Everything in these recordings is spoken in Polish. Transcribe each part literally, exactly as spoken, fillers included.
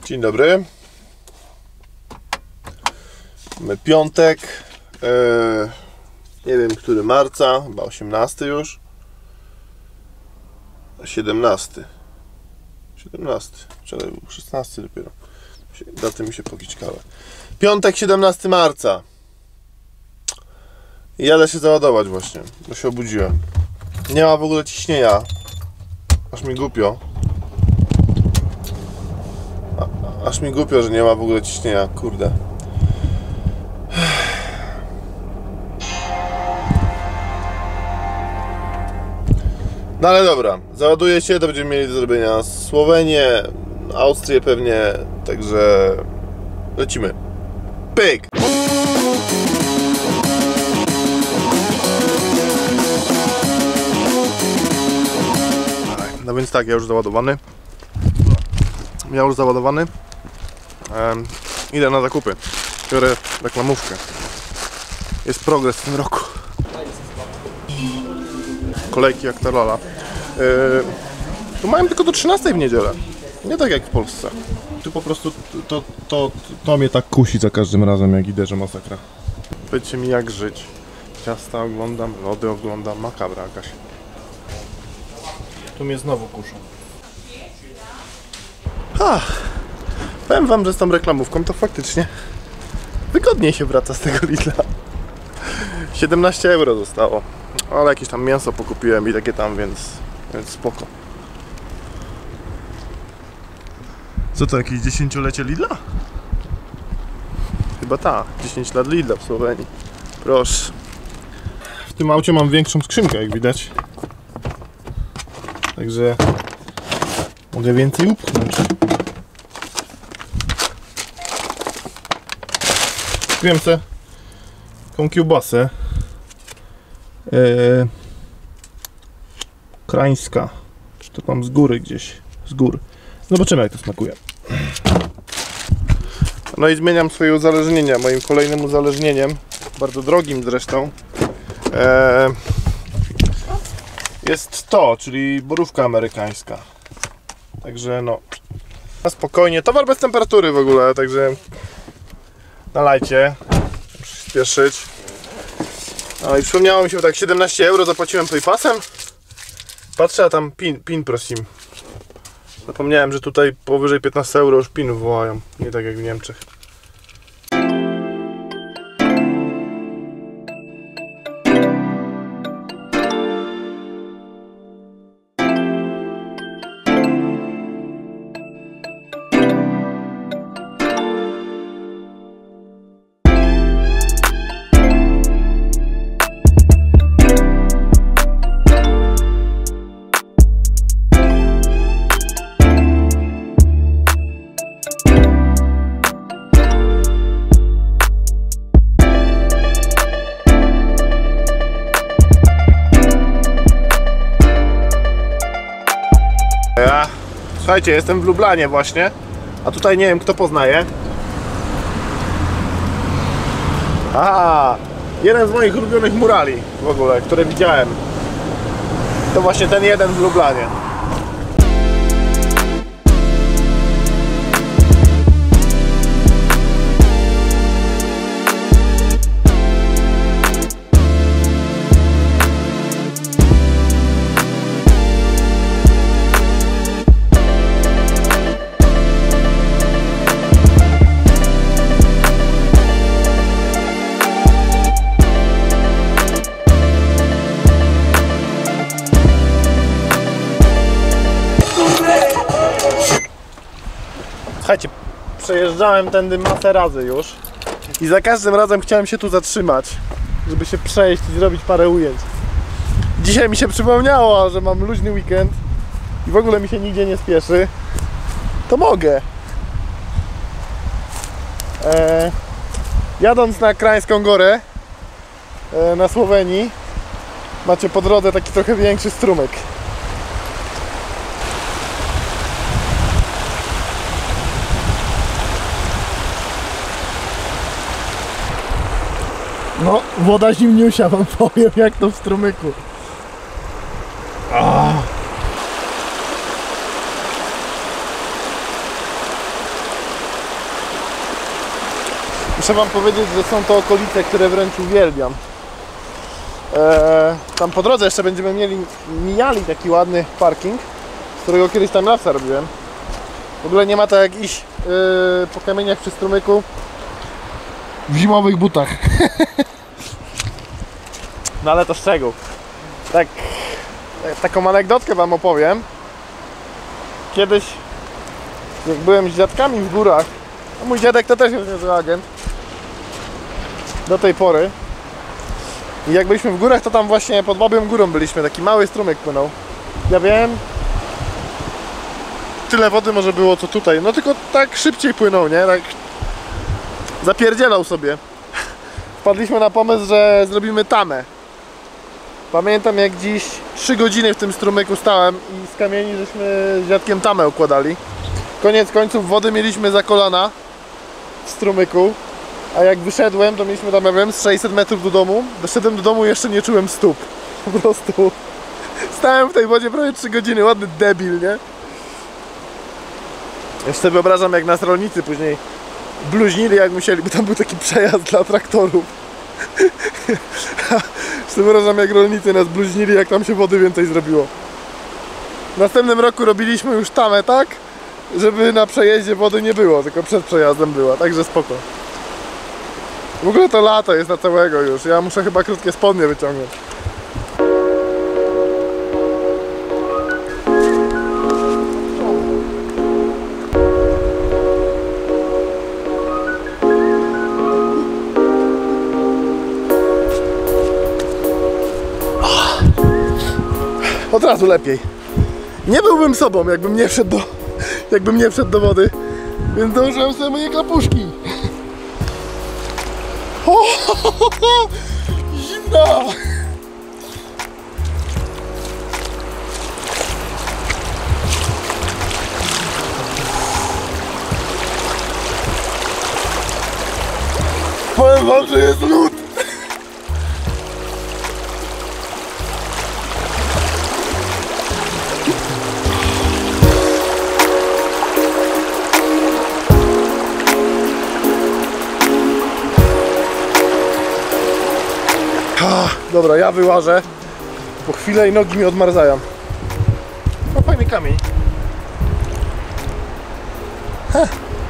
Dzień dobry. Mamy piątek. Yy, nie wiem, który marca, chyba osiemnasty już. siedemnasty. siedemnasty. Wczoraj był szesnasty dopiero. Daty mi się pokiczkały. Piątek, siedemnasty marca. I jadę się załadować właśnie, bo się obudziłem. Nie ma w ogóle ciśnienia. Aż mi głupio. A, aż mi głupio, że nie ma w ogóle ciśnienia, kurde. No ale dobra, załaduję się, to będziemy mieli do zrobienia Słowenię, Austrię pewnie, także lecimy. Pyk! No więc tak, ja już załadowany. Ja już załadowany. Um, idę na zakupy. Biorę reklamówkę. Jest progres w tym roku. Kolejki jak ta lala. Yy, tu mają tylko do trzynastej w niedzielę. Nie tak jak w Polsce. Tu po prostu to, to, to, to mnie tak kusi za każdym razem, jak idę, że masakra. Powiedzcie mi, jak żyć. Ciasta oglądam, lody oglądam, makabra jakaś. Tu mnie znowu kuszą. Ach, powiem wam, że z tą reklamówką to faktycznie wygodniej się wraca z tego Lidla. siedemnaście euro zostało. Ale jakieś tam mięso pokupiłem i takie tam, więc, więc spoko. Co to, jakieś dziesięciolecie Lidla? Chyba tak, dziesięć lat Lidla w Słowenii. Proszę. W tym aucie mam większą skrzynkę, jak widać. Także mogę więcej upchnąć. Kupiłem sobie taką kiełbasę. Yy, krańska. Czy to tam z góry gdzieś? Z gór. Zobaczymy, jak to smakuje. No i zmieniam swoje uzależnienia. Moim kolejnym uzależnieniem, bardzo drogim zresztą, yy, jest to, czyli borówka amerykańska. Także no, na spokojnie. Towar bez temperatury w ogóle, także nalajcie. Muszę się spieszyć. No i przypomniało mi się, tak siedemnaście euro zapłaciłem PayPasem. Patrzę, a tam pin, pin prosim. Zapomniałem, że tutaj powyżej piętnaście euro już pinów wołają. Nie tak jak w Niemczech. Ja, słuchajcie, jestem w Lublanie właśnie, a tutaj nie wiem, kto poznaje. A, jeden z moich ulubionych murali w ogóle, które widziałem. To właśnie ten jeden w Lublanie. Słuchajcie, przejeżdżałem tędy masę razy już i za każdym razem chciałem się tu zatrzymać, żeby się przejść i zrobić parę ujęć. Dzisiaj mi się przypomniało, że mam luźny weekend i w ogóle mi się nigdzie nie spieszy, to mogę. Eee, jadąc na Krańską Górę, e, na Słowenii, macie po drodze taki trochę większy strumyk. No, woda zimniusia, wam powiem, jak to w strumyku. Ah. Muszę wam powiedzieć, że są to okolice, które wręcz uwielbiam. Eee, tam po drodze jeszcze będziemy mieli, mijali taki ładny parking, z którego kiedyś tam lapsa robiłem. W ogóle nie ma to jak iść yy, po kamieniach przy strumyku w zimowych butach. No ale to szczegół. Tak, taką anegdotkę wam opowiem. Kiedyś, jak byłem z dziadkami w górach, a mój dziadek to też jest niezły agent do tej pory, i jak byliśmy w górach, to tam właśnie pod Babią Górą byliśmy, taki mały strumyk płynął. Ja wiem, tyle wody może było co tutaj, no tylko tak szybciej płynął, nie? Tak zapierdzielał sobie. Wpadliśmy na pomysł, że zrobimy tamę. Pamiętam, jak dziś trzy godziny w tym strumyku stałem i z kamieni żeśmy z dziadkiem tamę układali. Koniec końców wody mieliśmy za kolana w strumyku, a jak wyszedłem, to mieliśmy tam, ja wiem, z sześćset metrów do domu. Doszedłem do domu i jeszcze nie czułem stóp. Po prostu stałem w tej wodzie prawie trzy godziny, ładny debil, nie? Jeszcze sobie wyobrażam, jak nas rolnicy później bluźnili, jak musieli, bo tam był taki przejazd dla traktorów. Sobie wyobrażam, jak rolnicy nas bluźnili, jak tam się wody więcej zrobiło. W następnym roku robiliśmy już tamę tak, żeby na przejeździe wody nie było, tylko przed przejazdem była, także spoko. W ogóle to lato jest na całego już, ja muszę chyba krótkie spodnie wyciągnąć. Od razu lepiej. Nie byłbym sobą, jakbym nie wszedł do, jakbym nie wszedł do wody, więc dołożyłem sobie moje klapuszki. O, ho, ho, ho, zimna! Powiem wam, że jest lód. Dobra, ja wyłażę. Po chwilę i nogi mi odmarzają. No fajny kamień. Heh.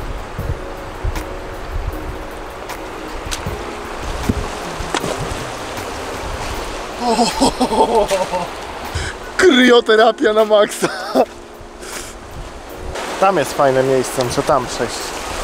Oh, krioterapia na maksa. Tam jest fajne miejsce, muszę tam przejść.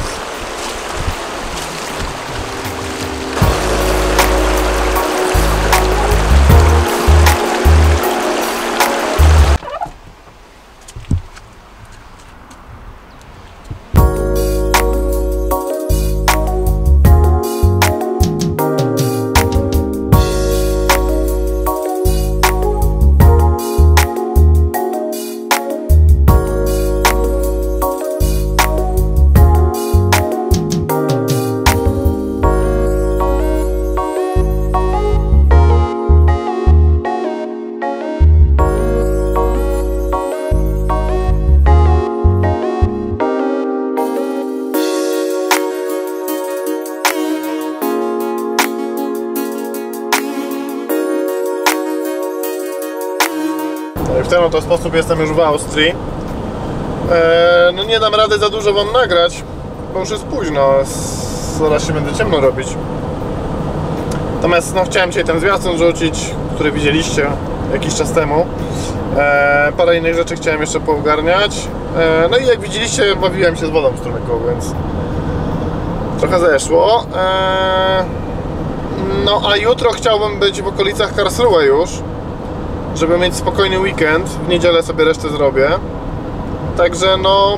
W ten oto sposób jestem już w Austrii. Eee, no nie dam rady za dużo wam nagrać, bo już jest późno, zaraz się będzie ciemno robić. Natomiast no, chciałem dzisiaj ten zwiastun rzucić, który widzieliście jakiś czas temu. Eee, parę innych rzeczy chciałem jeszcze poogarniać. Eee, no i jak widzieliście, bawiłem się z wodą w strumyku, więc trochę zeszło. Eee, no a jutro chciałbym być w okolicach Karlsruhe już, żeby mieć spokojny weekend. W niedzielę sobie resztę zrobię. Także no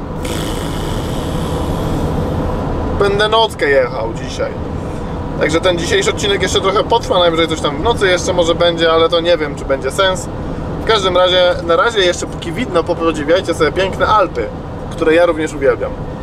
będę nockę jechał dzisiaj. Także ten dzisiejszy odcinek jeszcze trochę potrwa, najwyżej coś tam w nocy jeszcze może będzie, ale to nie wiem, czy będzie sens. W każdym razie, na razie jeszcze póki widno, popodziwiajcie sobie piękne Alpy, które ja również uwielbiam.